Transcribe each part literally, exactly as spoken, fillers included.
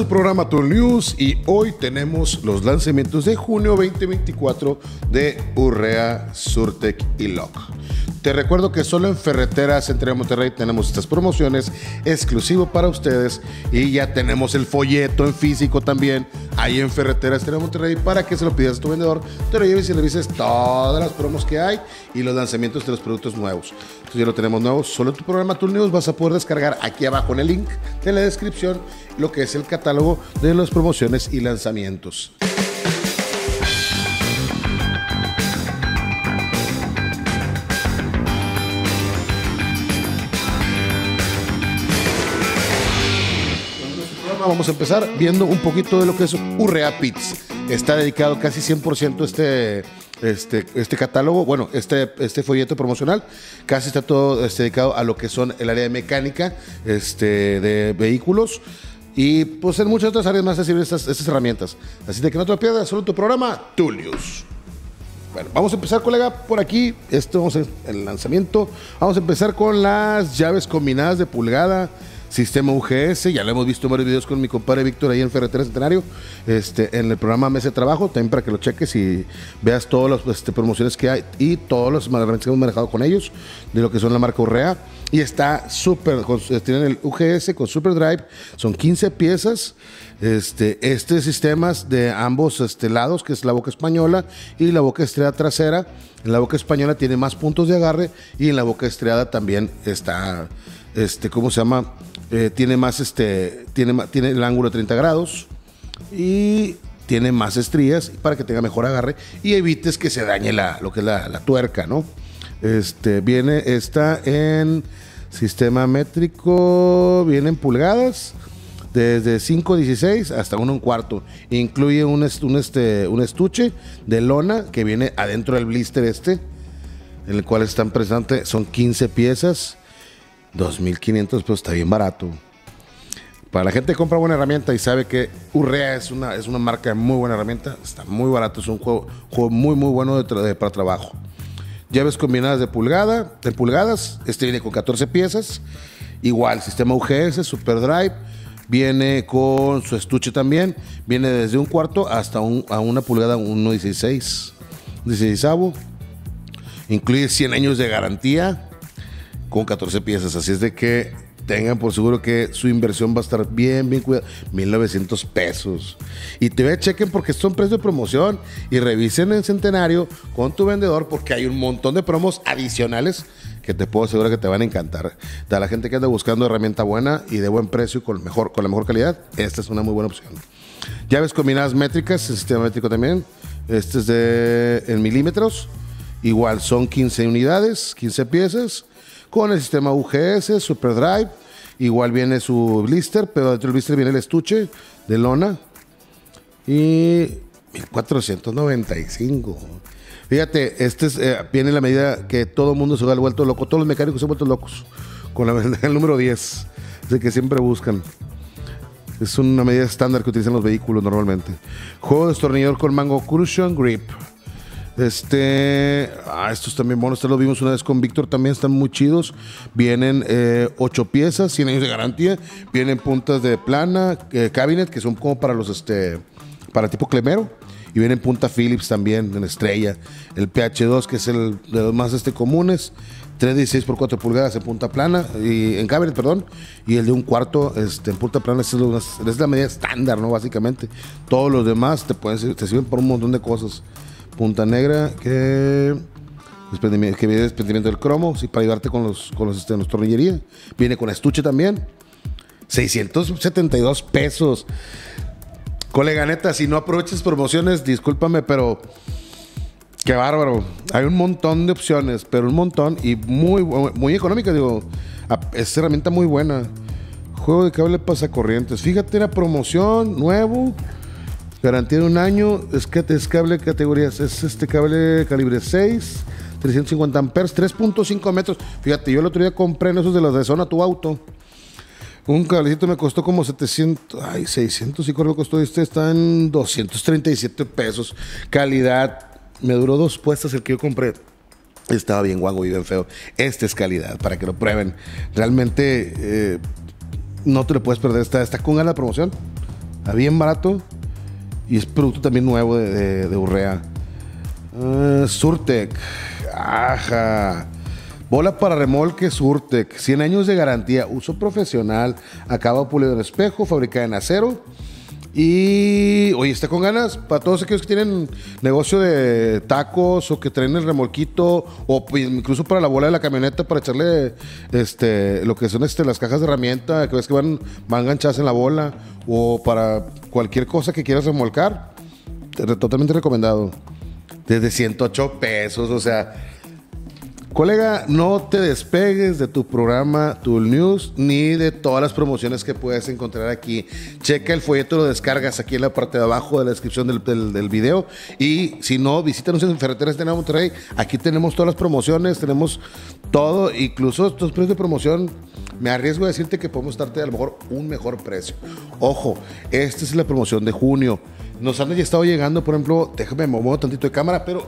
su programa Tool News y hoy tenemos los lanzamientos de junio veinte veinticuatro de Urrea, Surtec y Lock. Te recuerdo que solo en Ferreteras Centro de Monterrey tenemos estas promociones exclusivo para ustedes y ya tenemos el folleto en físico también ahí en Ferreteras Centro de Monterrey para que se lo pidas a tu vendedor, te lo lleves y revises todas las promos que hay y los lanzamientos de los productos nuevos. Entonces ya lo tenemos nuevo, solo en tu programa Tool News vas a poder descargar aquí abajo en el link de la descripción lo que es el catálogo de las promociones y lanzamientos. Vamos a empezar viendo un poquito de lo que es Urrea Pits. Está dedicado casi cien por ciento este, este, este catálogo, bueno, este, este folleto promocional, casi está todo este, dedicado a lo que son el área de mecánica este, de vehículos y pues en muchas otras áreas más se sirven estas, estas herramientas. Así de que no te lo pierdas, solo tu programa Tool News. Bueno, vamos a empezar, colega, por aquí. Esto vamos a el lanzamiento. Vamos a empezar con las llaves combinadas de pulgada. Sistema U G S, ya lo hemos visto en varios videos con mi compadre Víctor ahí en Ferreteras Centenario, este, en el programa Mesa de Trabajo, también para que lo cheques y veas todas las este, promociones que hay y todos los herramientas que hemos manejado con ellos, de lo que son la marca Urrea. Y está súper, tienen el U G S con Super Drive, son quince piezas, este, este sistemas de ambos este, lados, que es la boca española y la boca estriada trasera. En la boca española tiene más puntos de agarre y en la boca estriada también está, este, ¿cómo se llama? Eh, tiene más este tiene, tiene el ángulo de treinta grados y tiene más estrías para que tenga mejor agarre y evites que se dañe la, lo que es la, la tuerca, ¿no? Este viene está en sistema métrico, viene en pulgadas desde cinco dieciséis hasta uno un cuarto. Incluye un, un, este, un estuche de lona que viene adentro del blister este, en el cual están presentes, son quince piezas. dos mil quinientos pesos, está bien barato. Para la gente que compra buena herramienta y sabe que Urrea es una, es una marca de muy buena herramienta, está muy barato, es un juego, juego muy muy bueno de tra de, para trabajo. Llaves combinadas de pulgada, de pulgadas, este viene con catorce piezas, igual, sistema U G S, Super Drive, viene con su estuche también, viene desde un cuarto hasta un, a una pulgada, uno dieciséis, dieciséisavo, incluye cien años de garantía, con catorce piezas, así es de que tengan por seguro que su inversión va a estar bien, bien cuidada. mil novecientos pesos. Y te voy a chequen porque son precios de promoción y revisen el Centenario con tu vendedor porque hay un montón de promos adicionales que te puedo asegurar que te van a encantar. A la gente que anda buscando herramienta buena y de buen precio y con, mejor, con la mejor calidad, esta es una muy buena opción. Llaves combinadas métricas, el sistema métrico también. Este es de en milímetros. Igual son quince unidades, quince piezas. Con el sistema U G S, Super Drive, igual viene su blister, pero dentro del blister viene el estuche de lona y mil cuatrocientos noventa y cinco. Fíjate, este es, eh, viene la medida que todo el mundo se ha vuelto loco, todos los mecánicos se han vuelto locos con la, el número diez, de que siempre buscan. Es una medida estándar que utilizan los vehículos normalmente. Juego de destornillador con mango Cushion Grip. Este, ah, estos también buenos, estos los vimos una vez con Víctor, también están muy chidos. Vienen eh, ocho piezas, cien años de garantía. Vienen puntas de plana, eh, cabinet, que son como para los, este, para tipo clemero. Y vienen punta Phillips también, en estrella. El P H dos, que es el de los más este, comunes. tres dieciséis por cuatro pulgadas en punta plana, y en cabinet, perdón. Y el de un cuarto este, en punta plana es, lo, es la medida estándar, ¿no? Básicamente. Todos los demás te, pueden, te sirven por un montón de cosas. Punta negra que, que viene desprendimiento del cromo, sí, para ayudarte con los, con los, este, los tornillería. Viene con estuche también. seiscientos setenta y dos pesos. Colega, neta, si no aprovechas promociones, discúlpame, pero qué bárbaro. Hay un montón de opciones, pero un montón y muy, muy económica, digo. Es herramienta muy buena. Juego de cable pasacorrientes. Fíjate, la promoción nuevo. Garantía de un año, es, que, es cable de categorías, es este cable calibre seis, trescientos cincuenta amperes, tres punto cinco metros. Fíjate, yo el otro día compré en esos de los de Zona Tu Auto. Un cablecito me costó como setecientos, ay, seiscientos y creo que costó este, está en doscientos treinta y siete pesos. Calidad, me duró dos puestas el que yo compré. Estaba bien guango y bien feo. Este es calidad, para que lo prueben. Realmente eh, no te lo puedes perder, está, está con ganas la promoción. Está bien barato y es producto también nuevo de, de, de Urrea. Uh, Surtec. Ajá. Bola para remolque Surtec. cien años de garantía. Uso profesional. Acabado pulido en espejo. Fabricada en acero. Y, oye, está con ganas para todos aquellos que tienen negocio de tacos o que traen el remolquito o incluso para la bola de la camioneta para echarle este, lo que son este, las cajas de herramienta que ves que van, van enganchadas en la bola o para cualquier cosa que quieras remolcar. Totalmente recomendado. Desde ciento ocho pesos, o sea... Colega, no te despegues de tu programa Tool News ni de todas las promociones que puedes encontrar aquí. Checa el folleto, lo descargas aquí en la parte de abajo de la descripción del, del, del video. Y si no, visítanos en Ferreteras de Monterrey. Aquí tenemos todas las promociones, tenemos todo, incluso estos precios de promoción. Me arriesgo a decirte que podemos darte a lo mejor un mejor precio. Ojo, esta es la promoción de junio. Nos han ya estado llegando, por ejemplo, déjame me muevo tantito de cámara, pero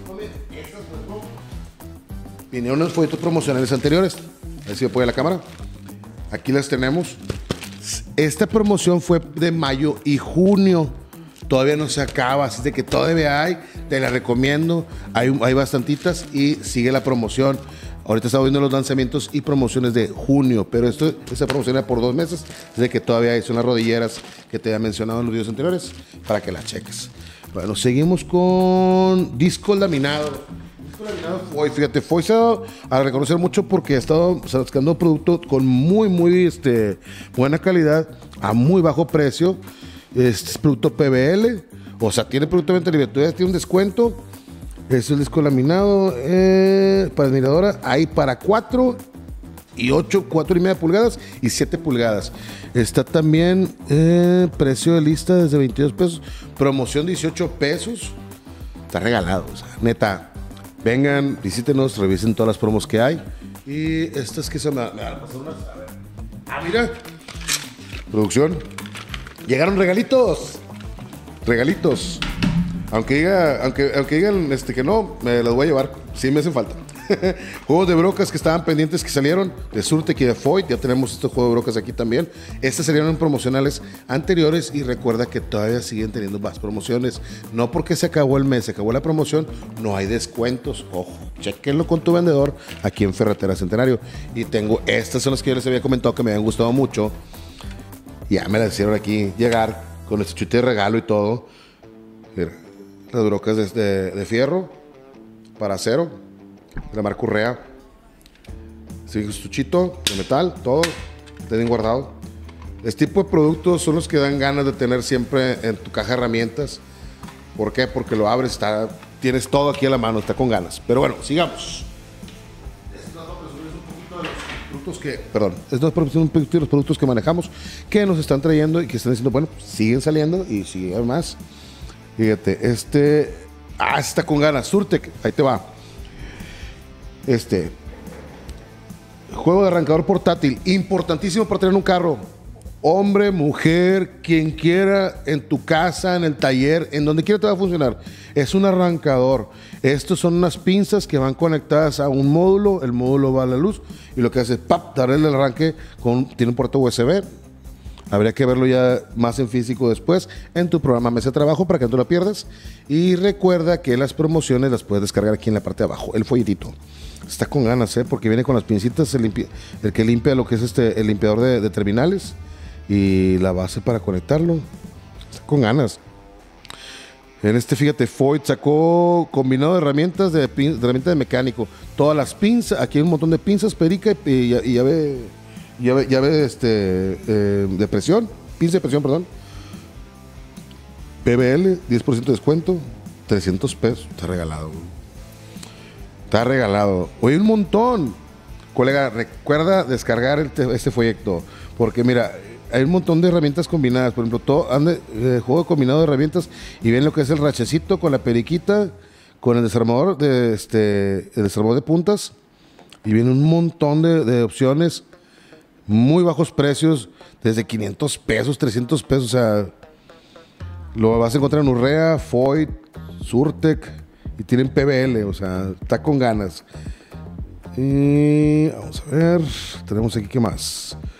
vinieron los folletos promocionales anteriores. A ver si me puede la cámara. Aquí las tenemos. Esta promoción fue de mayo y junio. Todavía no se acaba, así de que todavía hay. Te la recomiendo. Hay, hay bastantitas y sigue la promoción. Ahorita estamos viendo los lanzamientos y promociones de junio, pero esto, esta promoción era por dos meses. Así de que todavía hay, son las rodilleras que te había mencionado en los videos anteriores para que las cheques. Bueno, seguimos con disco laminado. Foy, fíjate, Foy se ha dado a reconocer mucho porque ha estado sacando productos con muy, muy este, buena calidad a muy bajo precio. Este es producto P B L, o sea, tiene producto de venta libre, todavía tiene un descuento. Es el disco laminado eh, para admiradora. Hay para cuatro y ocho, cuatro y media pulgadas y siete pulgadas. Está también eh, precio de lista desde veintidós pesos, promoción dieciocho pesos. Está regalado, o sea, neta. Vengan, visítenos, revisen todas las promos que hay. Y estas que se me, me van a pasar unas. A ver. Ah, mira. Producción. Llegaron regalitos. Regalitos. Aunque diga, aunque, aunque digan este, que no, me las voy a llevar. Sí me hacen falta. Juegos de brocas que estaban pendientes que salieron de Surtec y de Foyt. Ya tenemos estos juegos de brocas aquí también. Estas salieron en promocionales anteriores y recuerda que todavía siguen teniendo más promociones. No porque se acabó el mes, se acabó la promoción, no hay descuentos. Ojo, chequenlo con tu vendedor aquí en Ferretera Centenario. Y tengo, estas son las que yo les había comentado que me habían gustado mucho. Ya me las hicieron aquí llegar con este chute de regalo y todo. Mira, las brocas de, de, de fierro para acero. De la marca Urrea. Sigue su estuchito de metal, todo. Está bien guardado. Este tipo de productos son los que dan ganas de tener siempre en tu caja de herramientas. ¿Por qué? Porque lo abres, está, tienes todo aquí a la mano, está con ganas. Pero bueno, sigamos. Estas dos presiones un poquito de los productos que, perdón, estas dos presiones un poquito de los productos que manejamos, que nos están trayendo y que están diciendo, bueno, siguen saliendo y siguen más. Fíjate, este, ah, está con ganas, Surtec, ahí te va. Este juego de arrancador portátil, importantísimo para tener un carro. Hombre, mujer, quien quiera, en tu casa, en el taller, en donde quiera te va a funcionar. Es un arrancador. Estos son unas pinzas que van conectadas a un módulo. El módulo va a la luz y lo que hace es ¡pap! Darle el arranque. Con, tiene un puerto U S B. Habría que verlo ya más en físico después en tu programa Mesa de Trabajo para que no te lo pierdas. Y recuerda que las promociones las puedes descargar aquí en la parte de abajo, el folletito. Está con ganas, ¿eh? Porque viene con las pincitas, el, limpi el que limpia lo que es este, el limpiador de, de terminales y la base para conectarlo. Está con ganas. En este, fíjate, Foyt sacó combinado de herramientas de, de herramienta de mecánico. Todas las pinzas, aquí hay un montón de pinzas, perica y, y, y llave, llave, llave este, eh, de presión, pinza de presión, perdón. P B L, diez por ciento de descuento, trescientos pesos, está regalado. Está regalado. Oye, un montón. Colega, recuerda descargar este, este folleto, porque mira, hay un montón de herramientas combinadas. Por ejemplo, todo ande, eh, juego combinado de herramientas y ven lo que es el rachecito con la periquita, con el desarmador de este, el desarmador de puntas, y viene un montón de, de opciones, muy bajos precios, desde quinientos pesos, trescientos pesos. O sea, lo vas a encontrar en Urrea, Foyt, Surtec. Y tienen P B L, o sea, está con ganas. Y vamos a ver, tenemos aquí qué más.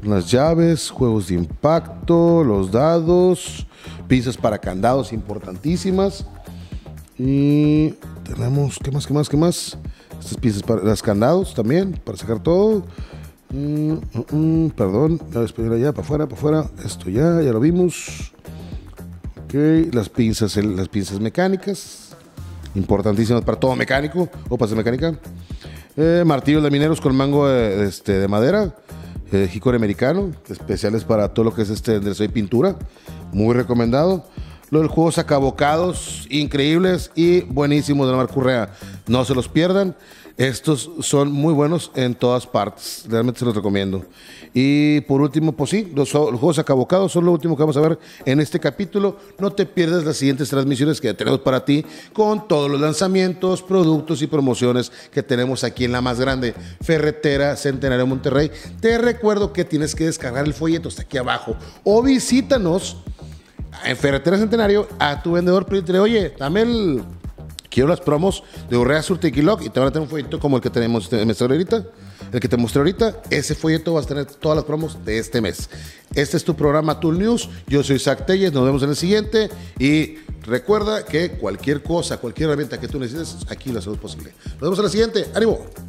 Las llaves, juegos de impacto, los dados, pinzas para candados importantísimas. Y tenemos, ¿qué más, qué más, qué más? Estas pinzas para los candados también, para sacar todo. Mm, mm, mm, perdón, la despedir allá, para afuera, para afuera. Esto ya, ya lo vimos. Ok, las pinzas, las pinzas mecánicas, importantísimas para todo mecánico o para hacer mecánica. Eh, martillos de mineros con mango de, este, de madera. Eh, Hickory americano, especiales para todo lo que es este enderezo y pintura, muy recomendado. Los juegos acabocados, increíbles y buenísimos de la marca Urrea, no se los pierdan. Estos son muy buenos en todas partes, realmente se los recomiendo. Y por último, pues sí, los, los juegos acabocados son lo último que vamos a ver en este capítulo. No te pierdas las siguientes transmisiones que tenemos para ti con todos los lanzamientos, productos y promociones que tenemos aquí en la más grande Ferretera Centenario Monterrey. Te recuerdo que tienes que descargar el folleto, está aquí abajo, o visítanos en Ferretera Centenario a tu vendedor, pídele, oye, dame el... Quiero las promos de Urrea Surtiquilog y te van a tener un folleto como el que tenemos te mostré ahorita. El que te mostré ahorita, ese folleto vas a tener todas las promos de este mes. Este es tu programa Tool News. Yo soy Zach Telles, nos vemos en el siguiente. Y recuerda que cualquier cosa, cualquier herramienta que tú necesites, aquí lo hacemos posible. Nos vemos en el siguiente. ¡Ánimo!